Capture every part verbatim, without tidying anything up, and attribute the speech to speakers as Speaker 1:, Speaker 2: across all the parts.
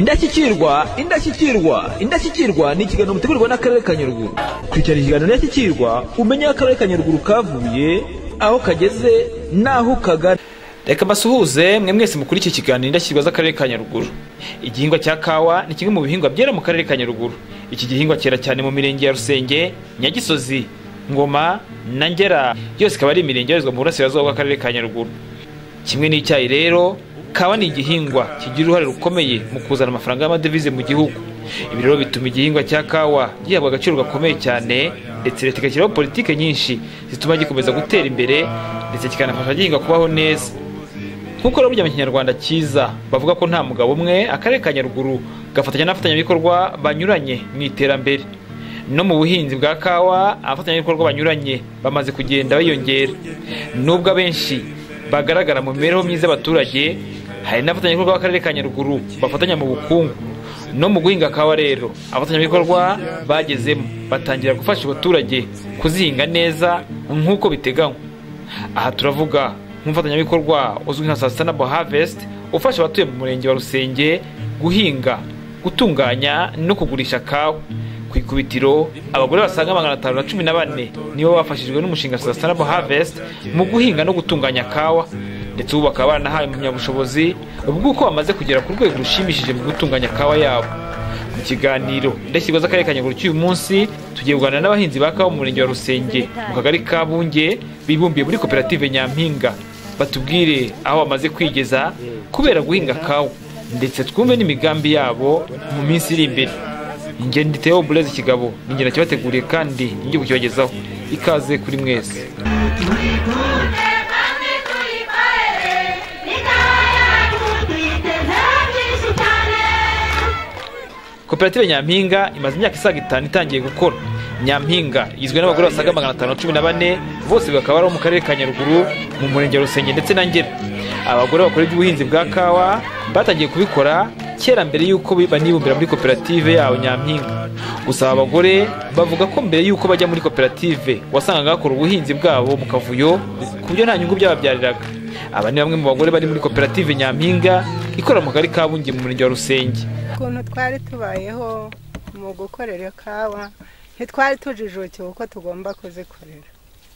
Speaker 1: Indashyikirwa, indashyikirwa, indashyikirwa ni ikiganiro mutegurirwa n'akarere ka Nyaruguru. Kurikirana ikiganiro indashyikirwa umenye akarere ka Nyaruguru kavuye, aho kageze naho kagana. Reka basuhuze mwe mwese mukuri iki kiganiro indashyikirwa z'akarere ka Nyaruguru. Igihingwa cya kawa ni kimwe mu bihingwa byera mu karere ka Nyaruguru. Iki gihingwa cyera cyane mu mirenge ya Rusenge, Nyagisozi, Ngoma na Ngera, yose ikaba ari imirenge yarizwa mu burasirazuba bw'akarere ka Nyaruguru. Kimwe n'icyayi rero, kawa ni igihingwa kigira uruhare rukomeye mu kuzana amafaranga y'amadevize mu gihugu. Ibi rero bituma igihingwa cya kawa gihabwa agaciro gakomeye cyane, ndetse leta igashyiraho politike nyinshi zituma gikomeza gutera imbere, ndetse kikanafasha gihinga kubaho neza. Nkuko rero burya mu Kinyarwanda cyiza bavuga ko nta mugabo umwe akarere ka Nyaruguru gafatanya n'abafatanyabikorwa banyuranye mu iterambere. No mu buhinzi bwa kawa abafatanyabikorwa banyuranye bamaze kugenda bayongera. Nubwo abenshi bagaragara mu mibereho myiza y'abaturage, hari n'abafatanyabikorwa b'akarere ka Nyaruguru bafatanya mu bukungu. No mu guhinga kawa rero abafatanyabikorwa bagezemo batangira gufasha abaturage kuzihinga neza nk'uko biteganywa. Aha turavuga nk'umufatanyabikorwa uzwi nka Sustainable Harvest ufasha abatuye mu murenge wa Rusenge guhinga, gutunganya no kugurisha kawa. Ku ikubitiro abagore basaga magana atanu na cumi na bane nibo bafashijwe n'umushinga Sustainable Harvest mu guhinga no gutunganya kawa, ndetse ubu bakaba baranahawe impamyabushobozi bw'uko bamaze kugera ku rwego rushimishije mu gutunganya kawa yabo. Mu kiganiro indashyikirwa z'akarere ka Nyaruguru cy'uyu munsi tugiye kuganira n'abahinzi ba kawa mu murenge wa Rusenge mu kagari ka Bunge bibumbiye muri koperative Nyampinga, batubwire aho bamaze kwigeza kubera guhinga kawa, ndetse twumve n'imigambi yabo mu minsi iri imbere. Inge nditeo Burezi Kigabo ninjye nakibateguriye kandi ngiye kukibagezaho. Ikaze kuri mwese. Koperative Nyampinga imaze imyaka isaga itanu itangiye gukora. Nyampinga izwe n'abagore basaga magana atanu na cumi na bane, bose bakaba ari mu karere ka Nyaruguru mu murenge wa Rusenge ndetse na Ngera. Abagore bakora iby'ubuhinzi bwa kawa batangiye kubikora kera mbere yuko banibumbira muri koperative yawo Nyampinga. Gusa abagore bavuga ko mbere yuko bajya muri koperative wasangaga bakora ubuhinzi bwabo mu kavuyo ku buryo nta nyungu byababyariraga. Aba ni bamwe mu bagore bari muri koperative Nyampinga ikora mu kagari ka Bunge mu murenge wa Rusenge.
Speaker 2: Ukuntu twari tubayeho mu gukorera kawa ntitwari tujijukiwe uko tugomba kuzikorera,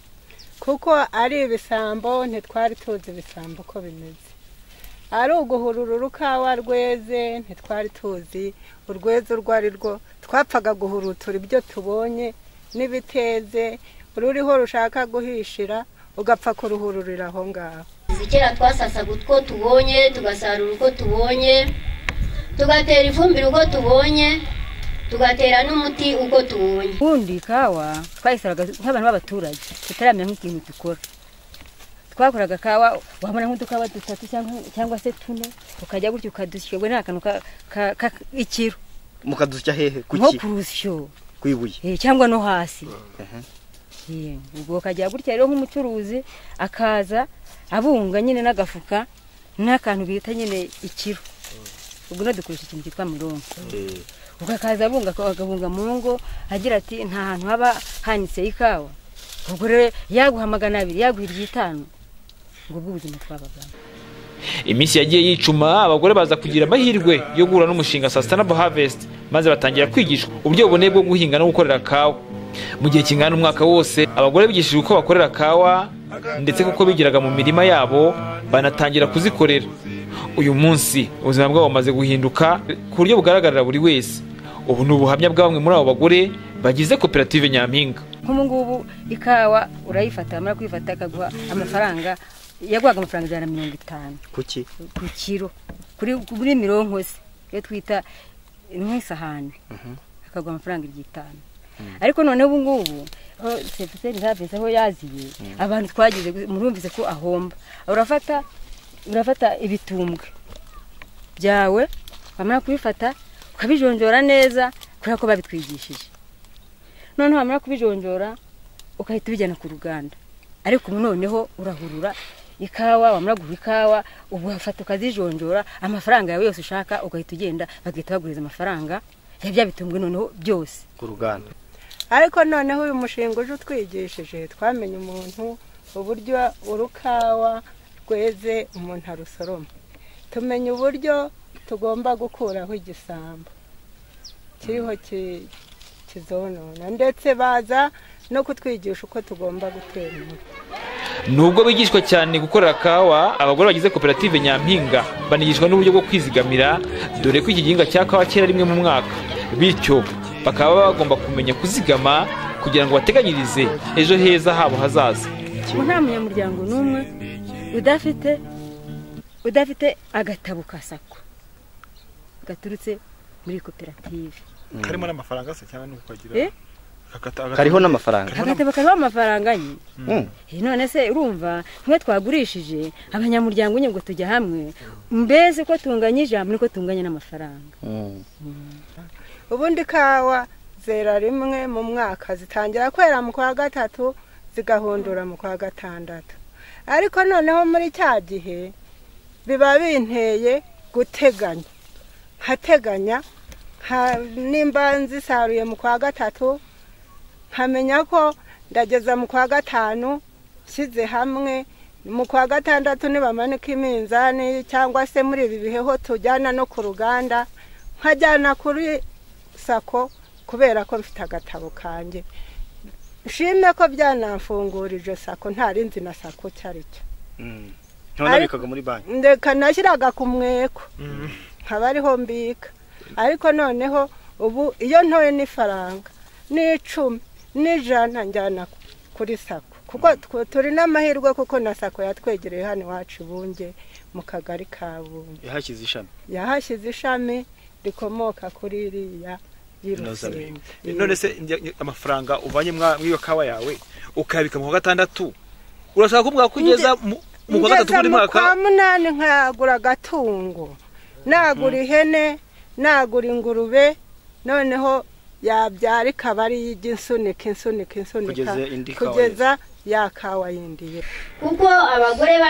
Speaker 2: kuko ari ibisambo ntitwari tuzi ibisambo uko bimeze. Ari uguhurura urukawa rweze ntitwari tuzi urweze urwo ari rwo, twapfaga guhurutura ibyo tubonye n'ibiteze, ururiho rushaka guhishira ugapfa kuruhururira aho ngaho.
Speaker 3: Kera twasasaga utwo tubonye, tugasarura uko tubonye, tugatera ifumbire uko tubonye, tugatera n'umuti uko tubonye.
Speaker 4: Ubundi kawa twayisaraga nk'abantu b'abaturage tutaramenya nk'ikintu dukora. Twakoraga kawa wabona nk'udukawa dutatu cyangwa se tune, ukajya gutyo ukadushyirwa n'akantu ka ikiro.
Speaker 5: Mukadusya hehe kuki?
Speaker 4: Nko kurusyo
Speaker 5: kwibuye
Speaker 4: eh cyangwa no hasi. Eh ubwo kajya gutyo rero nk'umucuruzi akaza abunga nyine n'agafuka n'akantu bita nyine ikiro. Ubwo no dukoresha ikintu cyitwa murongo. Eh ugakaza abunga akabunga mu ngo agira ati nta hantu haba hanitse ikawa. Ubwo rero yaguhamagana abiri yaguhirye itanu. Ngo bw'ubuzima twabagana.
Speaker 1: Iminsi yagiye yicuma abagore baza kugira amahirwe yo guhura n'umushinga Sustainable Harvest, maze batangira kwigishwa uburyo buboneye bwo guhinga no gukorera kawa. Mu gihe kingana umwaka wose abagore bigishijwe uko bakorera kawa, ndetse kuko bigiraga mu mirima yabo banatangira kuzikorera. Uyu munsi ubuzima bwabo bumaze guhinduka ku buryo bugaragarira buri wese. Ubu ni ubuhamya bwa bamwe muri abo bagore bagize koperative Nyampinga.
Speaker 4: Nk'ubu ngubu ikawa urayifata, amara kwifata akaguha amafaranga, yagwaga amafaranga ijana na mirongo itanu
Speaker 5: kuki
Speaker 4: ku kiro kuri kuri mirongo se yo twita nk'isahani akagwa amafaranga igitanu. Ariko none ubu ngubu sepeteri havise aho yaziye abantu twagize murumvise ko ahomba. Urafata urafata ibitumbwe byawe bamara kubifata ukabijonjora neza kuri ko babitwigishije. None bamara kubijonjora ukahita bijyana ku ruganda. Ariko ubu noneho urahurura ikawa, wamara guha ikawa ubu hafata ukazijonjora, amafaranga yawe yose ushaka ugahita ugenda bagahita baguriza amafaranga yabya bitumbwe noneho byose
Speaker 5: ku ruganda.
Speaker 2: Ariko noneho uyu mushinga uje utwigishije twamenye umuntu uburyo urukawa rweze umuntu arusoroma. tumenya uburyo tugomba gukuraho igisambo kiriho kizonona, ndetse baza no kutwigisha uko tugomba gutera umuti.
Speaker 1: Nubwo bigishwa cyane gukorera kawa, abagore bagize koperative Nyampinga banigishwa n'uburyo bwo kwizigamira, dore ko iki gihingwa cya kawa cyera rimwe mu mwaka, bityo bakaba bagomba kumenya kuzigama kugira ngo bateganyirize ejo heza habo hazaza.
Speaker 4: Nta munyamuryango n'umwe udafite udafite agatabo ka sako gaturutse muri koperative.
Speaker 6: Karimo n'amafaranga se cyane nuko agira.
Speaker 4: Eh?
Speaker 5: Kariho n'amafaranga.
Speaker 4: Agatabo kariho amafaranga nyine. Eh none se urumva mwe twagurishije abanyamuryango nyine ngo tujya hamwe, mbese ko tunganyije hamwe ko tunganya n'amafaranga.
Speaker 2: Ubundi kawa zera rimwe mu mwaka, zitangira kwera mu kwa gatatu zigahundura mu kwa gatandatu. Ariko noneho muri cya gihe biba binteye guteganya, hateganya nimba nzisaruye mu kwa gatatu, nkamenya ko ndageza mu kwa gatanu shyize hamwe, mu kwa gatandatu nibamanika iminzani cyangwa se muri ibi bihe ho tujyana no ku ruganda, nkajyana kuri sako kubera ko mfite agatabo kanjye. Nshime ko byanamfungurije sako, ntarinzi na sako cyari cyo.
Speaker 5: Mm. Ntabikaga muri banki.
Speaker 2: Ndeka nashyiraga ku mweko. Nkaba ariho mbika. Ariko noneho ubu iyo ntoye n'ifaranga n'icumi n'ijana njyana kuri sako, kuko turi n'amahirwe kuko na sako yatwegereye hano iwacu Bunge mu kagari ka Bunge.
Speaker 5: Yahashyize ishami.
Speaker 2: Yahashyize ishami rikomoka kuri iriya y'Irusenge.
Speaker 6: None se amafaranga uvanye mw'iyo kawa yawe ukabika mu gatandatu, urashaka kuvuga kugeza mu kwa gatatu buri mwaka?
Speaker 2: Kwa munani nkagura agatungo, nagura ihene, nagura ingurube, noneho yabyara ikaba ari y'insunika insunika insunika kugeza ya kawa yindiye.
Speaker 3: Kuko abagore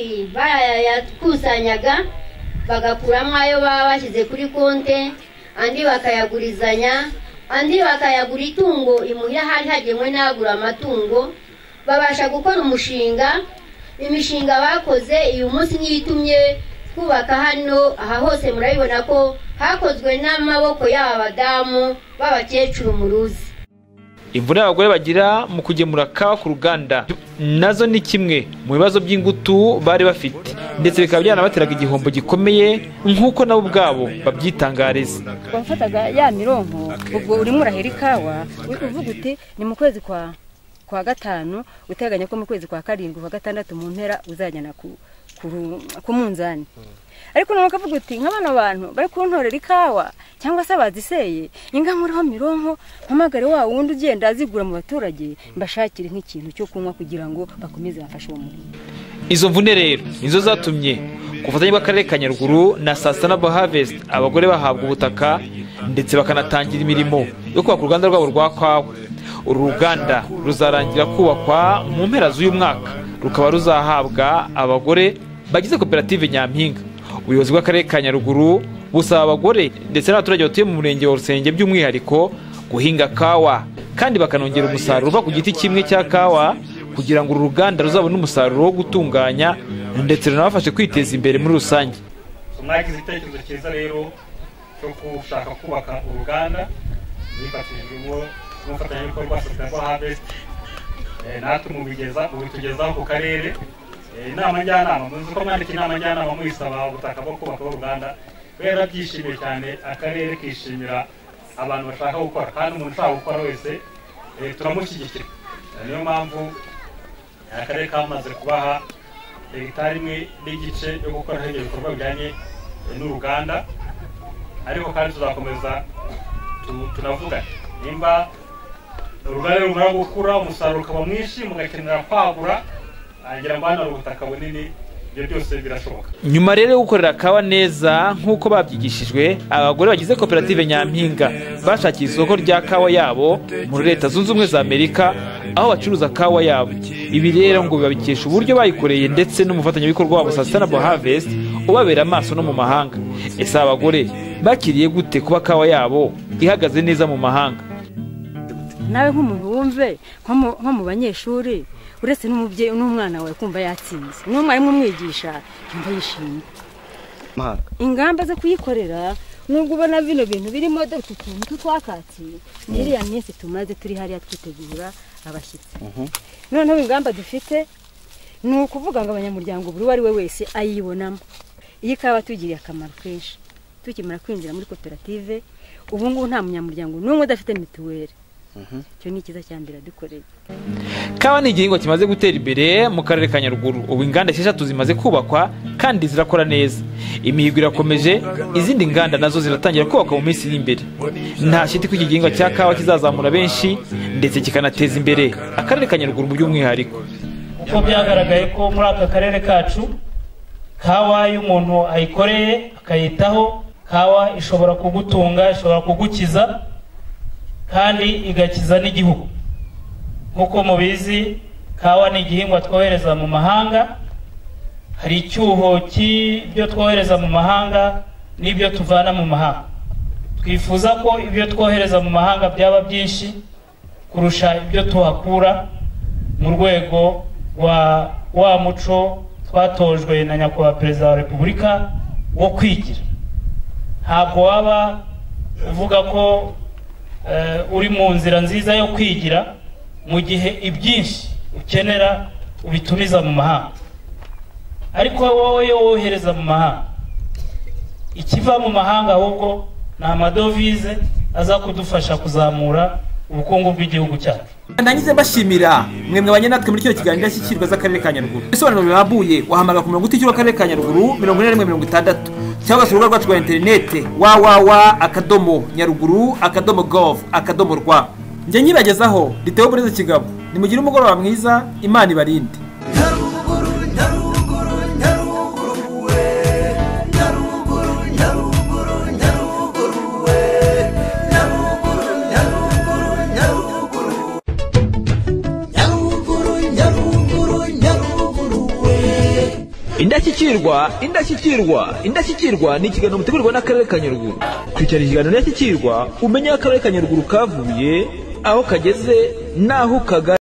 Speaker 3: barayakusanyaga bagakuramo ayo baba bashyize kuri konte, andi bakayagurizanya, andi bakayagura itungo imuhira hari hagenwe n'agura amatungo, babasha gukora umushinga. Imishinga bakoze uyu munsi nyitumye kubaka hano aha hose murabibona ko hakozwe n'amaboko y'abadamu b'abakecuru muruzi.
Speaker 1: Imvune abagore bagira mu kugemura kawa ku ruganda nazo ni kimwe mu bibazo by'ingutu bari bafite, ndetse bikaba byanabateraga igihombo gikomeye nk'uko nabo ubwabo babyitangariza.
Speaker 4: Bafataga ya mironko, ubwo urimo urahera ikawa uvuga uti ni mu kwezi kwa kwa gatanu, uteganya ko mu kwezi kwa karindwi kwa gatandatu mu mpera uzajyana ku ku munzani. Ariko none ukavuga uti nk'abana bantu bari kuntorera ikawa cyangwa se baziseye, inga muriho mironko mpamagare wa wundi ugenda azigura mu baturage, mbashakire nk'ikintu cyo kunywa kugira ngo bakomeze bafashe uwo muri.
Speaker 1: Izo mvune rero nizo zatumye kufatanya bw'akarere ka Nyaruguru na Sustainable Harvest abagore bahabwa ubutaka ndetse bakanatangira imirimo yo kubaka uruganda rwabo rwa kawa. Uru ruganda ruzarangira kubakwa mu mpera z'uyu mwaka, rukaba ruzahabwa abagore bagize koperative Nyampinga. Ubuyobozi bw'akarere ka Nyaruguru busaba abagore ndetse n'abaturage batuye mu murenge wa Rusenge by'umwihariko guhinga kawa, kandi bakanongera umusaruro uva ku giti kimwe cya kawa kugira ngo uru ruganda ruzabone umusaruro wo gutunganya ndetse runabafashe kwiteza imbere muri rusange.
Speaker 7: Mwagize igitekerezo cyiza rero cyo gushaka kubaka uruganda nifatishijwe n'umufatanyabikorwa Sustainable Harvest, natwe mubigeza ubitugezaho ku karere. Inama njyanama muzi ko mwandika inama njyanama muyisaba ubutaka bwo kubaka uruganda, rero byishimiye cyane akarere kishimira abantu bashaka gukora, kandi umuntu ushaka gukora wese turamushyigikira. Niyo mpamvu akarere kamaze kubaha hegitari imwe n'igice yo gukora ibyo bikorwa bijyanye n'uruganda. Ariko kandi tuzakomeza tunavuga nimba uruganda rumara gukura umusaruro ukaba mwinshi mugakenera kwagura, agira ngo hano ubutaka bunini, ibyo byose birashoboka.
Speaker 1: Nyuma rero yo gukorera kawa neza nk'uko babyigishijwe, abagore bagize koperative Nyampinga bashakiye isoko rya kawa yabo muri Leta Zunze Ubumwe za Amerika, aho bacuruza kawa yabo. Ibi rero ngo bibabikesha uburyo bayikoreye ndetse n'umufatanyabikorwa wabo Sustainable Harvest ubabera amaso no mu mahanga. Ese abagore bakiriye gute kuba kawa yabo ihagaze neza mu mahanga?
Speaker 4: Nawe nk'umuntu wumve nko mu banyeshuri, uretse n'umubyeyi n'umwana wawe kumva yatsinze, n'umwarimu umwigisha yumva yishimye. ingamba zo kuyikorera nubwo ubona bino bintu birimo dore utuntu twakatsi n'iriya minsi tumaze turi hariya twitegura abashyitsi noneho ingamba dufite ni ukuvuga ngo abanyamuryango buri wari we wese ayibonamo iyi kawa tugiriye akamaro kenshi tukimara kwinjira muri koperative ubu ngubu nta munyamuryango n'umwe udafite mituweli cyo ni kiza cyambira dukoreye.
Speaker 1: Kawa ni igihingwa kimaze gutera imbere mu karere ka Nyaruguru. Ubu inganda esheshatu zimaze kubakwa kandi zirakora neza. Imihigo irakomeje, izindi nganda nazo ziratangira kubakwa mu minsi y'imbere. Nta shiti ko iki gihingwa cya kawa kizazamura benshi ndetse kikanateza imbere akarere ka Nyaruguru mu by'umwihariko.
Speaker 8: Uko byagaragaye ko muri aka karere kacu kawa y'umuntu ayikoreye akayitaho, kawa ishobora kugutunga, ishobora kugukiza kandi igakiza n'igihugu. Nkuko mubizi kawa ni igihingwa twohereza mu mahanga, hari icyuho cy'ibyo twohereza mu mahanga n'ibyo tuvana mu mahanga. Twifuza ko ibyo twohereza mu mahanga byaba byinshi kurusha ibyo tuhakura mu rwego wa wa muco twatojwe na nyakubahwa Perezida wa Repubulika wo kwigira. Ntabwo waba uvuga ko uh, uri mu nzira nziza yo kwigira mu gihe ibyinshi ukenera ubitumiza mu mahanga. Ariko wowe yo wohereza mu mahanga, ikiva mu mahanga ahubwo ni amadovize aza kudufasha kuzamura ubukungu bw'igihugu cyacu.
Speaker 1: Ndangize bashimira mwemwe banye natwe muri cyo kiganiro cy'ikirwa z'akarere ka Nyaruguru. Bisobanuro birambuye wahamaga ku mirongo itatu y'akarere ka Nyaruguru mirongo ine na rimwe mirongo itandatu cyangwa se urubuga rwacu rwa internet w w w akadomo nyaruguru akadomo gov akadomo rwa. Njye nyibagezaho Litewo Bureze Kigabo. Nimugire umugoroba mwiza, Imana ibarinde. Indashyikirwa, indashyikirwa, indashyikirwa ni ikiganiro mutegurirwa n'akarere ka Nyaruguru. Kurikirana ikiganiro indashyikirwa umenye akarere ka Nyaruguru kavuye aho kageze naho kagana.